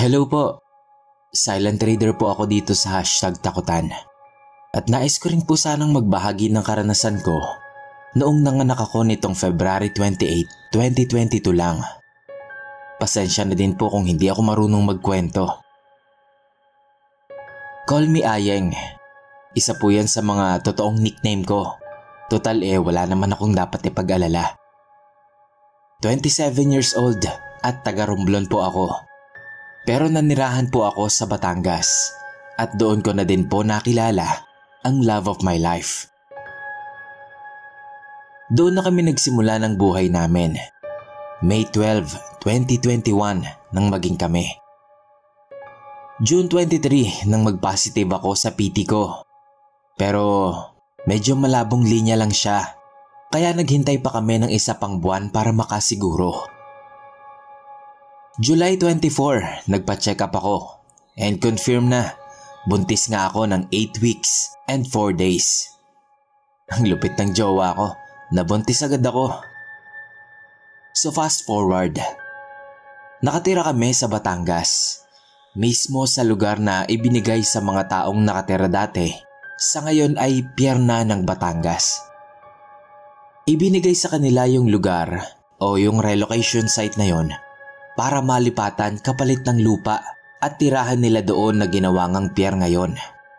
Hello po. Silent reader po ako dito sa #takutan. At nais ko rin po sanang magbahagi ng karanasan ko noong nanganak ako nitong February 28, 2022 lang. Pasensya na din po kung hindi ako marunong magkwento. Call me Ayeng. Isa po yan sa mga totoong nickname ko. Total wala naman akong dapat ipag-alala. 27 years old at taga Romblon po ako. Pero nanirahan po ako sa Batangas at doon ko na din po nakilala ang love of my life. Doon na kami nagsimula ng buhay namin. May 12, 2021 nang maging kami. June 23 nang mag-positive ako sa PT ko. Pero medyo malabong linya lang siya. Kaya naghintay pa kami ng isa pang buwan para makasiguro. July 24, nagpa-check up ako and confirm na buntis nga ako ng 8 weeks and 4 days. Ang lupit ng jowa ko, nabuntis agad ako. So fast forward, nakatira kami sa Batangas, mismo sa lugar na ibinigay sa mga taong nakatira dati, sa ngayon ay Pierna ng Batangas. Ibinigay sa kanila yung lugar o yung relocation site na yon para malipatan kapalit ng lupa at tirahan nila doon na ginawa ngang pier ngayon.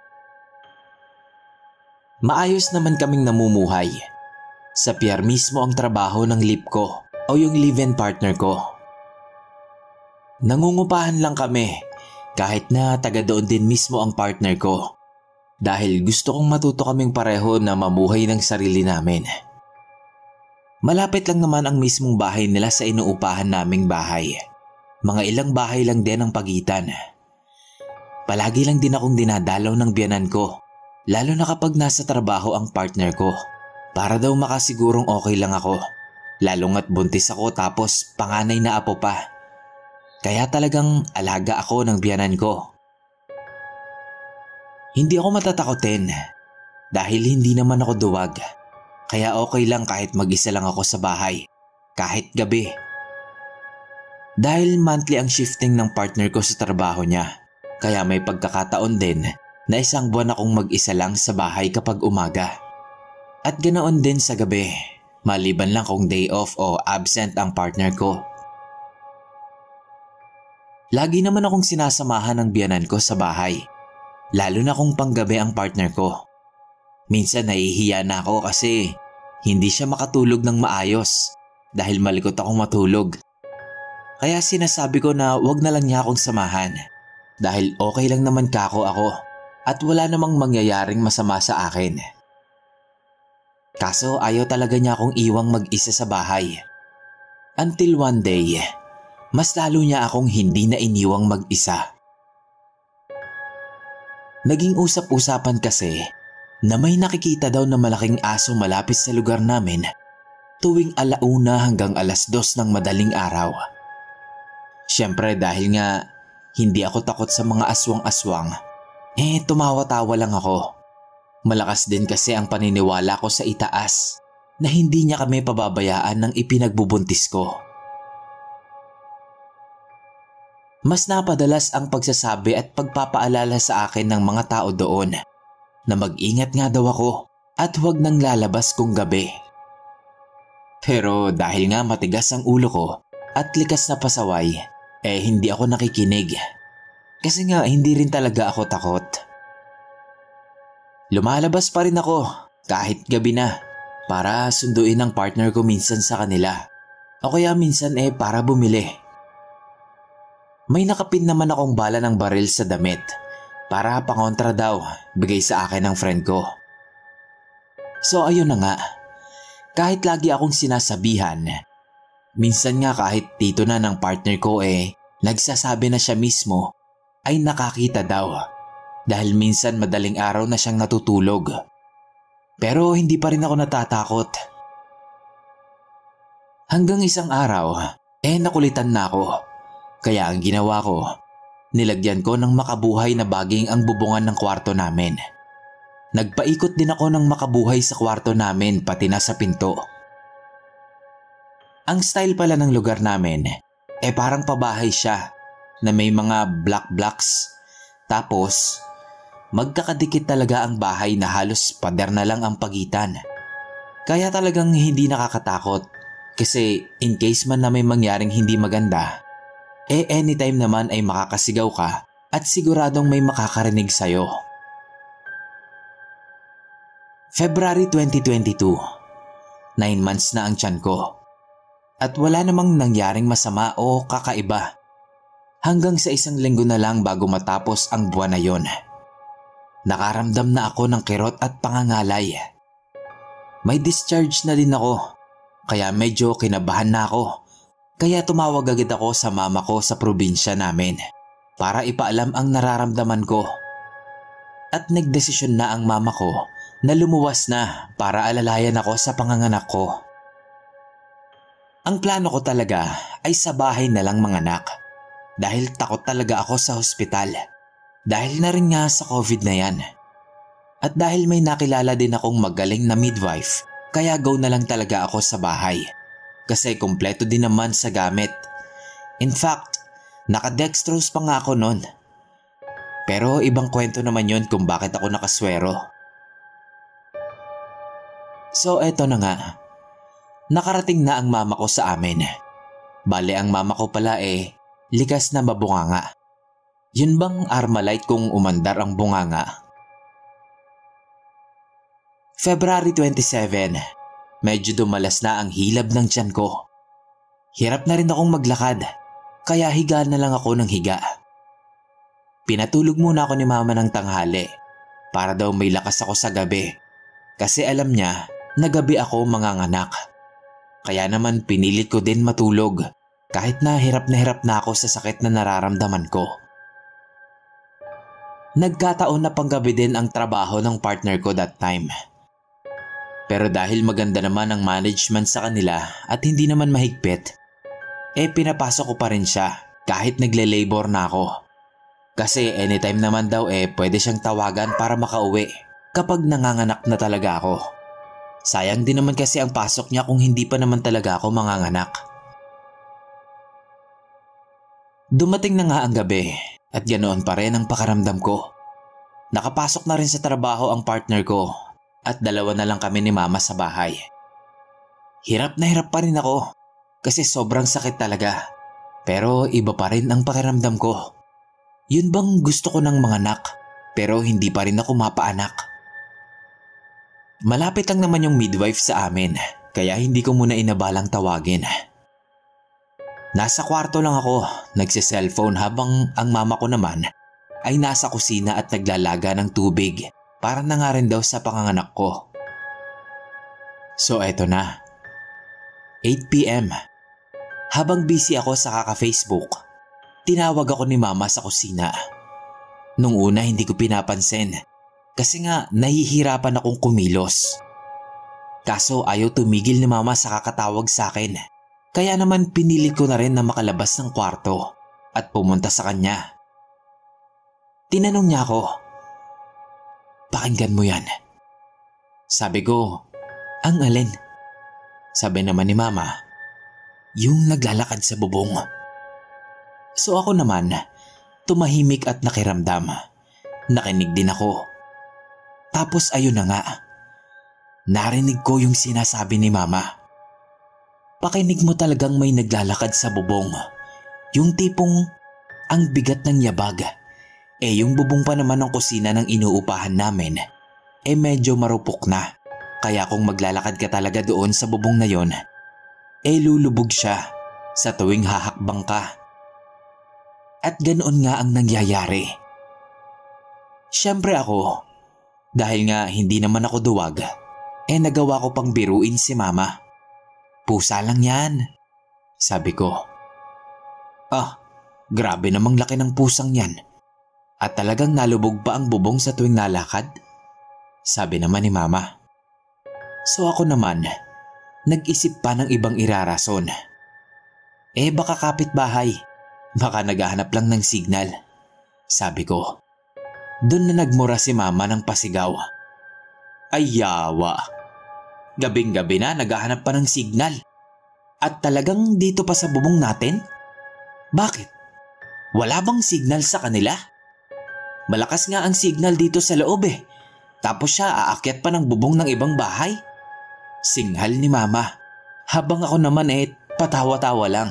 Maayos naman kaming namumuhay. Sa pier mismo ang trabaho ng lip ko o yung live-in partner ko. Nangungupahan lang kami kahit na taga doon din mismo ang partner ko dahil gusto kong matuto kaming pareho na mamuhay ng sarili namin. Malapit lang naman ang mismong bahay nila sa inuupahan naming bahay. Mga ilang bahay lang din ang pagitan. Palagi lang din akong dinadalaw ng biyanan ko, lalo na kapag nasa trabaho ang partner ko, para daw makasigurong okay lang ako, lalo nga't buntis ako tapos panganay na apo pa. Kaya talagang alaga ako ng biyanan ko. Hindi ako matatakotin dahil hindi naman ako duwag. Kaya okay lang kahit mag-isa lang ako sa bahay, kahit gabi. Dahil monthly ang shifting ng partner ko sa trabaho niya, kaya may pagkakataon din na isang buwan akong mag-isa lang sa bahay kapag umaga. At ganoon din sa gabi, maliban lang kung day off o absent ang partner ko. Lagi naman akong sinasamahan ng biyanan ko sa bahay, lalo na kung panggabi ang partner ko. Minsan nahihiya na ako kasi hindi siya makatulog ng maayos dahil malikot akong matulog. Kaya sinasabi ko na wag na lang niya akong samahan dahil okay lang naman kako ako at wala namang mangyayaring masama sa akin. Kaso ayaw talaga niya akong iwang mag-isa sa bahay. Until one day, mas lalo niya akong hindi na iniwang mag-isa. Naging usap-usapan kasi na may nakikita daw na malaking aso malapit sa lugar namin tuwing 1:00 hanggang 2:00 ng madaling araw. Siyempre dahil nga hindi ako takot sa mga aswang-aswang, tumawa-tawa lang ako. Malakas din kasi ang paniniwala ko sa itaas na hindi niya kami pababayaan ng ipinagbubuntis ko. Mas napadalas ang pagsasabi at pagpapaalala sa akin ng mga tao doon na mag-ingat nga daw ako at huwag nang lalabas kung gabi. Pero dahil nga matigas ang ulo ko at likas na pasaway, hindi ako nakikinig. Kasi nga hindi rin talaga ako takot. Lumalabas pa rin ako kahit gabi na para sunduin ang partner ko minsan sa kanila. O kaya minsan para bumili. May nakapin naman akong bala ng baril sa damit para pangontra daw, bigay sa akin ng friend ko. So ayun na nga, kahit lagi akong sinasabihan, minsan nga kahit tito na ng partner ko nagsasabi na siya mismo ay nakakita daw dahil minsan madaling araw na siyang natutulog. Pero hindi pa rin ako natatakot. Hanggang isang araw, nakulitan na ako. Kaya ang ginawa ko, nilagyan ko ng makabuhay na baging ang bubungan ng kwarto namin. Nagpaikot din ako ng makabuhay sa kwarto namin pati na sa pinto. Ang style pala ng lugar namin, parang pabahay siya na may mga black blocks. Tapos, magkakadikit talaga ang bahay na halos pader na lang ang pagitan. Kaya talagang hindi nakakatakot kasi in case man na may mangyaring hindi maganda, anytime naman ay makakasigaw ka at siguradong may makakarinig sa'yo. February 2022, 9 months na ang tiyan ko. At wala namang nangyaring masama o kakaiba. Hanggang sa 1 linggo na lang bago matapos ang buwan na yon. Nakaramdam na ako ng kirot at pangangalay. May discharge na din ako, kaya medyo kinabahan na ako. Kaya tumawag agad ako sa mama ko sa probinsya namin para ipaalam ang nararamdaman ko. At nagdesisyon na ang mama ko na lumuwas na para alalayan ako sa panganganak ko. Ang plano ko talaga ay sa bahay na lang manganak dahil takot talaga ako sa hospital dahil na rin nga sa COVID na yan. At dahil may nakilala din akong magaling na midwife, kaya go na lang talaga ako sa bahay kasi kumpleto din naman sa gamit. In fact, naka-dextrose pa nga ako noon. Pero ibang kwento naman yon kung bakit ako nakaswero. So eto na nga, nakarating na ang mama ko sa amin. Bale ang mama ko pala likas na mabunganga. Yun bang Armalite kung umandar ang bunganga? February 27, medyo dumalas na ang hilab ng tiyan ko. Hirap na rin akong maglakad, kaya higa na lang ako ng higa. Pinatulog muna ako ni mama ng tanghali para daw may lakas ako sa gabi kasi alam niya na gabi ako manganganak. Kaya naman pinilit ko din matulog kahit na hirap na ako sa sakit na nararamdaman ko. Nagkataon na panggabi din ang trabaho ng partner ko that time. Pero dahil maganda naman ang management sa kanila at hindi naman mahigpit, pinapasok ko pa rin siya kahit nagle-labor na ako. Kasi anytime naman daw pwede siyang tawagan para makauwi kapag nanganganak na talaga ako. Sayang din naman kasi ang pasok niya kung hindi pa naman talaga ako manganganak. Dumating na nga ang gabi at ganoon pa rin ang pakaramdam ko. Nakapasok na rin sa trabaho ang partner ko at dalawa na lang kami ni mama sa bahay. Hirap na hirap pa rin ako kasi sobrang sakit talaga. Pero iba pa rin ang pakiramdam ko. Yun bang gusto ko ng manganak pero hindi pa rin ako mapaanak. Malapit lang naman yung midwife sa amin kaya hindi ko muna inabalang tawagin. Nasa kwarto lang ako, nagse-cellphone habang ang mama ko naman ay nasa kusina at naglalaga ng tubig para na nga rin daw sa panganganak ko. So eto na, 8 PM. Habang busy ako sa kaka-Facebook, tinawag ako ni mama sa kusina. Nung una hindi ko pinapansin. Kasi nga nahihirapan akong kumilos. Kaso ayaw tumigil ni mama sa kakatawag sa akin. Kaya naman pinili ko na rin na makalabas ng kwarto at pumunta sa kanya. Tinanong niya ako, "Pakinggan mo yan." Sabi ko, "Ang alin?" Sabi naman ni mama, "Yung naglalakad sa bubong." So ako naman, tumahimik at nakiramdam. Nakinig din ako. Tapos ayun na nga, narinig ko yung sinasabi ni mama. Pakinig mo, talagang may naglalakad sa bubong. Yung tipong ang bigat ng yabag. Yung bubong pa naman ng kusina ng inuupahan namin, medyo marupok na. Kaya kung maglalakad ka talaga doon sa bubong na yon, lulubog siya sa tuwing hahakbang ka. At ganoon nga ang nangyayari. Siyempre ako, dahil nga hindi naman ako duwag, nagawa ko pang biruin si mama. "Pusa lang yan," sabi ko. Grabe namang laki ng pusang yan. At talagang nalubog pa ang bubong sa tuwing nalakad? Sabi naman ni mama. So ako naman, nag-isip pa ng ibang irarason. Baka kapitbahay, baka naghahanap lang ng signal, sabi ko. Doon na nagmura si mama ng pasigaw. Ay yawa, gabing-gabi na naghahanap pa ng signal. At talagang dito pa sa bubong natin? Bakit? Wala bang signal sa kanila? Malakas nga ang signal dito sa loob eh. Tapos siya aakyat pa ng bubong ng ibang bahay. Singhal ni Mama. Habang ako naman patawa-tawa lang.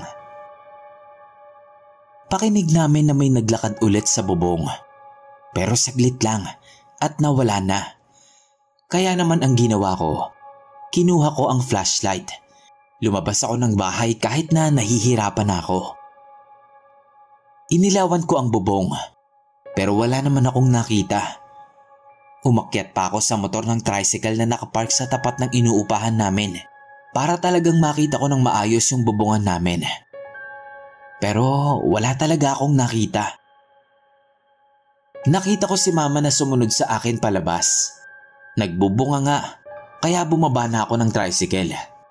Pakinig namin na may naglakad ulit sa bubong. Pero saglit lang at nawala na. Kaya naman ang ginawa ko, kinuha ko ang flashlight. Lumabas ako ng bahay kahit na nahihirapan ako. Inilawan ko ang bubong, pero wala naman akong nakita. Umakyat pa ako sa motor ng tricycle na nakapark sa tapat ng inuupahan namin para talagang makita ko ng maayos yung bubungan namin. Pero wala talaga akong nakita. Nakita ko si Mama na sumunod sa akin palabas. Nagbubunga nga, kaya bumaba na ako ng tricycle.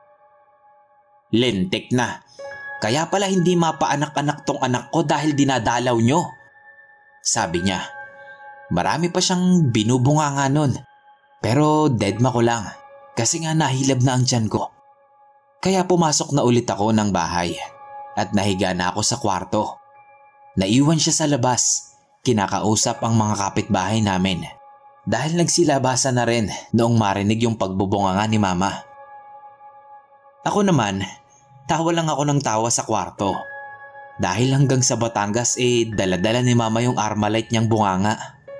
Lintik na. Kaya pala hindi mapaanak-anak tong anak ko dahil dinadalaw nyo. Sabi niya. Marami pa siyang binubunga nga nun. Pero deadma ko lang kasi nga nahilab na ang tiyan ko. Kaya pumasok na ulit ako ng bahay at nahiga na ako sa kwarto. Naiwan siya sa labas. Kinakausap ang mga kapitbahay namin. Dahil nagsilabasan na rin noong marinig yung pagbubunga nga ni Mama. Ako naman, tawa lang ako ng tawa sa kwarto. Dahil hanggang sa Batangas dala-dala ni Mama yung Armalite niyang bunganga.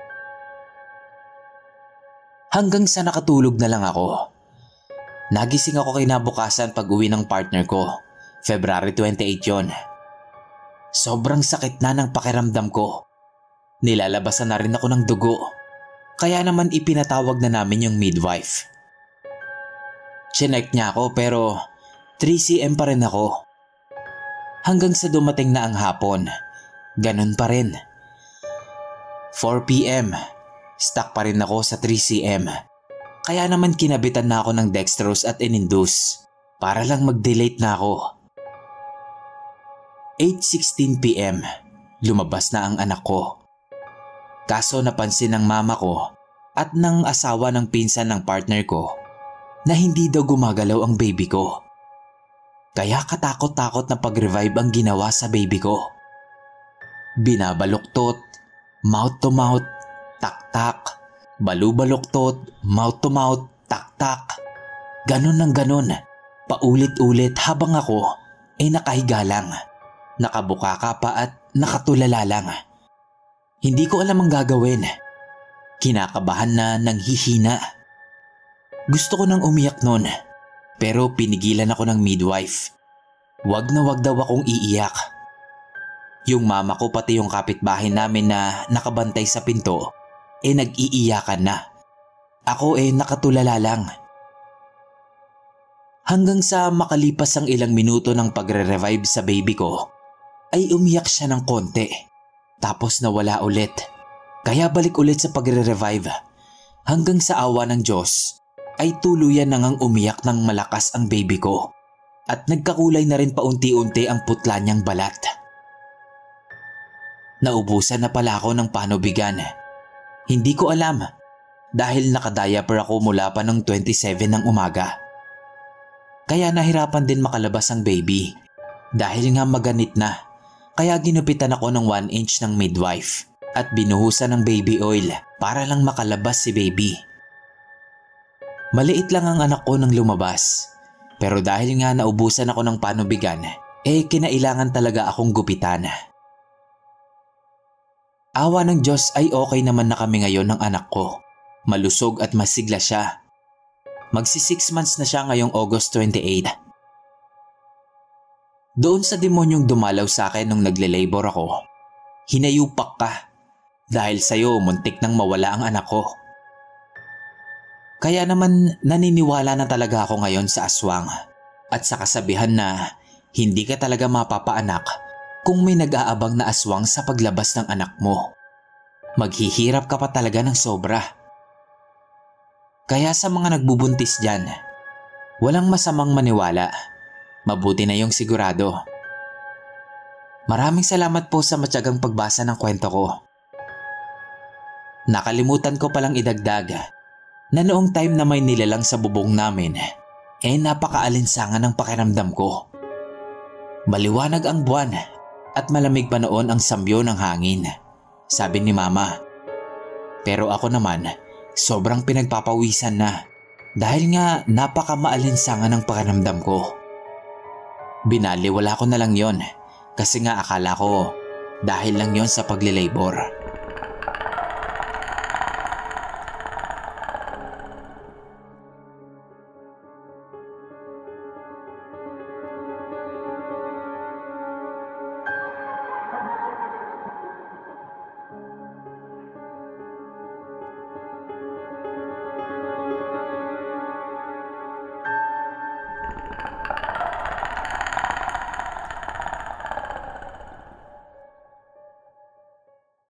Hanggang sa nakatulog na lang ako. Nagising ako kinabukasan pag uwi ng partner ko. February 28 yon. Sobrang sakit na ng pakiramdam ko. Nilalabasan na rin ako ng dugo. Kaya naman ipinatawag na namin yung midwife. Chinek niya ako pero 3 cm pa rin ako. Hanggang sa dumating na ang hapon, ganun pa rin. 4 p.m, stuck pa rin ako sa 3 cm. Kaya naman kinabitan na ako ng dextrose at in-induce para lang mag-delete na ako. 8:16 p.m, lumabas na ang anak ko. Kaso napansin ng mama ko at ng asawa ng pinsan ng partner ko na hindi daw gumagalaw ang baby ko. Kaya katakot-takot na pag-revive ang ginawa sa baby ko. Binabaluktot, mouth to mouth, tak-tak, balubaluktot, mouth to mouth, tak-tak. Ganon ng ganon, paulit-ulit habang ako nakahiga lang, nakabukaka pa at nakatulala lang. Hindi ko alam ang gagawin. Kinakabahan na nanghihina. Gusto ko nang umiyak nun, pero pinigilan ako ng midwife. Wag na wag daw akong iiyak. Yung mama ko pati yung kapitbahay namin na nakabantay sa pinto, nag-iiyakan na. Ako nakatulala lang. Hanggang sa makalipas ang ilang minuto ng pagre-revive sa baby ko, ay umiyak siya ng konti. Tapos nawala ulit. Kaya balik ulit sa pagre-revive. Hanggang sa awa ng Diyos ay tuluyan na ngang umiyak ng malakas ang baby ko. At nagkakulay na rin paunti-unti ang putla niyang balat. Naubusan na pala ako ng panubigan. Hindi ko alam dahil nakadiaper ako mula pa ng 27 ng umaga. Kaya nahirapan din makalabas ang baby dahil nga maganit na. Kaya ginupitan ako ng 1 inch ng midwife at binuhusan ng baby oil para lang makalabas si baby. Maliit lang ang anak ko nang lumabas. Pero dahil nga naubusan ako ng panubigan, kinailangan talaga akong gupitan. Awa ng Diyos ay okay naman na kami ngayon ng anak ko. Malusog at masigla siya. Magsi 6 months na siya ngayong August 28. Doon sa demonyong dumalaw sa akin nung nagle-labor ako, hinayupak ka dahil sa'yo muntik nang mawala ang anak ko. Kaya naman naniniwala na talaga ako ngayon sa aswang at sa kasabihan na hindi ka talaga mapapaanak kung may nag-aabang na aswang sa paglabas ng anak mo. Maghihirap ka pa talaga ng sobra. Kaya sa mga nagbubuntis dyan, walang masamang maniwala. Mabuti na yung sigurado. Maraming salamat po sa matyagang pagbasa ng kwento ko. Nakalimutan ko palang idagdag na noong time na may nilalang sa bubong namin, napakaalinsangan ng pakiramdam ko. Maliwanag ang buwan at malamig pa noon ang sambyo ng hangin, sabi ni Mama. Pero ako naman, sobrang pinagpapawisan na dahil nga napakamaalinsangan ng pakiramdam ko. Binaliwala ko na lang yon kasi nga akala ko dahil lang yon sa paglilabor.